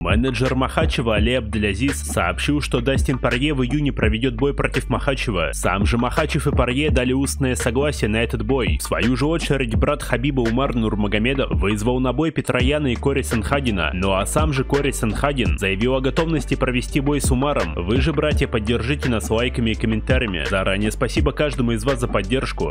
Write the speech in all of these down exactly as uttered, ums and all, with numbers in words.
Менеджер Махачева Али Абделязиз сообщил, что Дастин Порье в июне проведет бой против Махачева. Сам же Махачев и Порье дали устное согласие на этот бой. В свою же очередь брат Хабиба Умар Нурмагомедов вызвал на бой Петраяна и Кори Санхадина. Ну а сам же Кори Санхадин заявил о готовности провести бой с Умаром. Вы же, братья, поддержите нас лайками и комментариями. Заранее спасибо каждому из вас за поддержку.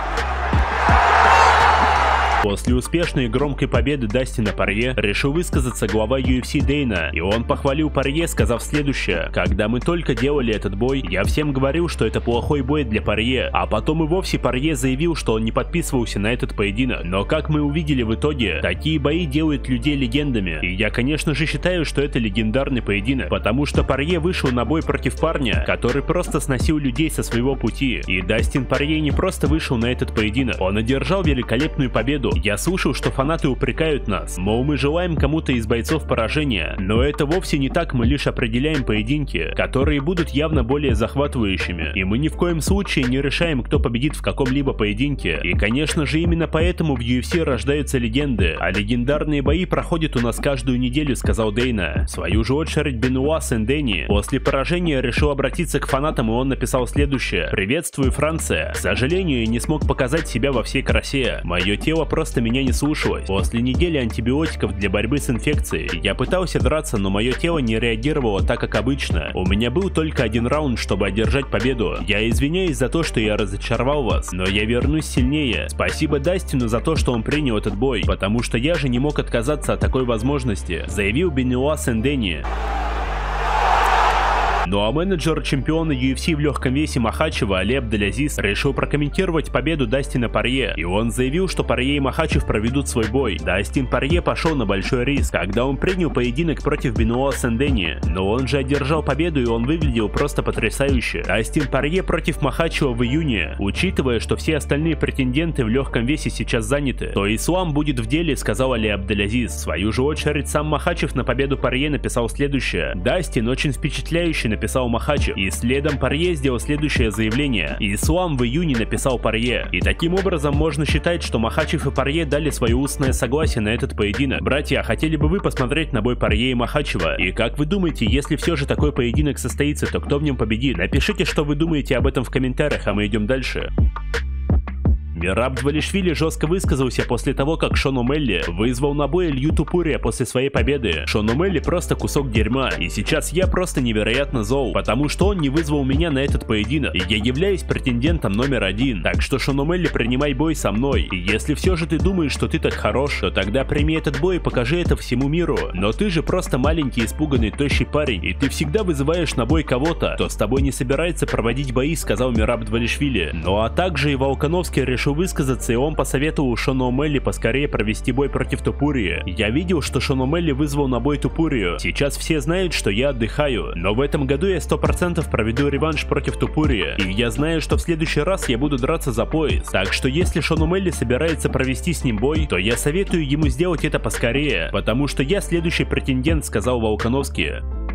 После успешной и громкой победы Дастина Порье решил высказаться глава ю эф си Дейна, и он похвалил Порье, сказав следующее: «Когда мы только делали этот бой, я всем говорил, что это плохой бой для Порье, а потом и вовсе Порье заявил, что он не подписывался на этот поединок. Но как мы увидели в итоге, такие бои делают людей легендами, и я, конечно же, считаю, что это легендарный поединок, потому что Порье вышел на бой против парня, который просто сносил людей со своего пути. И Дастин Порье не просто вышел на этот поединок, он одержал великолепную победу. Я слышал, что фанаты упрекают нас, мол, мы желаем кому-то из бойцов поражения, но это вовсе не так, мы лишь определяем поединки, которые будут явно более захватывающими, и мы ни в коем случае не решаем, кто победит в каком-либо поединке. И, конечно же, именно поэтому в ю эф си рождаются легенды, а легендарные бои проходят у нас каждую неделю», — сказал Дейна. В свою же очередь Бенуа Сен-Дени после поражения решил обратиться к фанатам, и он написал следующее: «Приветствую, Франция. К сожалению, я не смог показать себя во всей красе. Мое тело просто меня не слушалось. После недели антибиотиков для борьбы с инфекцией я пытался драться, но мое тело не реагировало так, как обычно. У меня был только один раунд, чтобы одержать победу. Я извиняюсь за то, что я разочаровал вас, но я вернусь сильнее. Спасибо Дастину за то, что он принял этот бой, потому что я же не мог отказаться от такой возможности», — заявил Бенуа Сен-Дени. Ну а менеджер чемпиона ю эф си в легком весе Махачева Али Абделязиз решил прокомментировать победу Дастина Порье, и он заявил, что Порье и Махачев проведут свой бой. Дастин Порье пошел на большой риск, когда он принял поединок против Бенуа Сен-Дени, но он же одержал победу, и он выглядел просто потрясающе. Дастин Порье против Махачева в июне. Учитывая, что все остальные претенденты в легком весе сейчас заняты, то ислам будет в деле», — сказал Али Абделязиз. В свою же очередь сам Махачев на победу Порье написал следующее: «Дастин очень впечатляющий», — написал Махачев, и следом Порье сделал следующее заявление: «Ислам в июне», — написал Порье. И таким образом можно считать, что Махачев и Порье дали свое устное согласие на этот поединок. Братья, хотели бы вы посмотреть на бой Порье и Махачева? И как вы думаете, если все же такой поединок состоится, то кто в нем победит? Напишите, что вы думаете об этом в комментариях, а мы идем дальше. Мераб Двалишвили жестко высказался после того, как Шон О'Мелли вызвал на бой Илью Тупурия после своей победы. Шон О'Мелли просто кусок дерьма, и сейчас я просто невероятно зол, потому что он не вызвал меня на этот поединок, и я являюсь претендентом номер один. Так что, Шон О'Мелли, принимай бой со мной, и если все же ты думаешь, что ты так хорош, то тогда прими этот бой и покажи это всему миру. Но ты же просто маленький, испуганный, тощий парень, и ты всегда вызываешь на бой кого-то, кто с тобой не собирается проводить бои», — сказал Мераб Двалишвили. Ну а также и Волконовский решил высказаться, и он посоветовал Шону О'Мелли поскорее провести бой против Тупурия. «Я видел, что Шон О'Мелли вызвал на бой Тупурию. Сейчас все знают, что я отдыхаю, но в этом году я сто процентов проведу реванш против Тупурия, и я знаю, что в следующий раз я буду драться за пояс. Так что если Шон О'Мелли собирается провести с ним бой, то я советую ему сделать это поскорее, потому что я следующий претендент», — сказал Волконовский.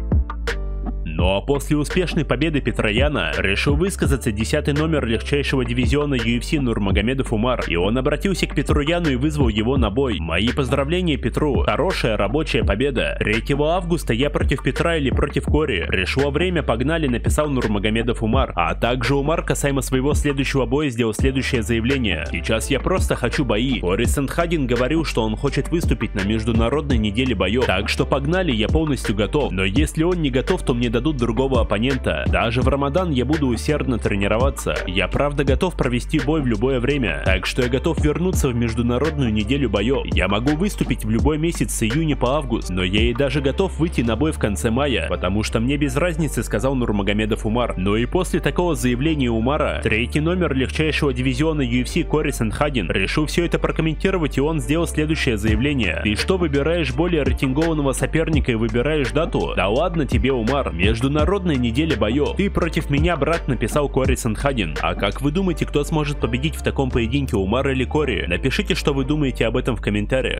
Ну а после успешной победы Петраяна решил высказаться десятый номер легчайшего дивизиона ю эф си Нурмагомедов Умар, и он обратился к Петруяну и вызвал его на бой. «Мои поздравления Петру, хорошая рабочая победа. третьего августа я против Петра или против Кори. Пришло время, погнали», — написал Нурмагомедов Умар. А также Умар касаемо своего следующего боя сделал следующее заявление: «Сейчас я просто хочу бои. Кори Санхадин говорил, что он хочет выступить на международной неделе боев, так что погнали, я полностью готов. Но если он не готов, то мне дадут другого оппонента. Даже в Рамадан я буду усердно тренироваться. Я правда готов провести бой в любое время, так что я готов вернуться в международную неделю боев. Я могу выступить в любой месяц с июня по август, но я и даже готов выйти на бой в конце мая, потому что мне без разницы», — сказал Нурмагомедов Умар. Но и после такого заявления Умара, третий номер легчайшего дивизиона ю эф си Кори Санхадин решил все это прокомментировать, и он сделал следующее заявление: «Ты что, выбираешь более рейтингованного соперника и выбираешь дату? Да ладно тебе, Умар, международная неделя боев. Ты против меня, брат», — написал Кори Санхадин. А как вы думаете, кто сможет победить в таком поединке, Умар или Кори? Напишите, что вы думаете об этом в комментариях.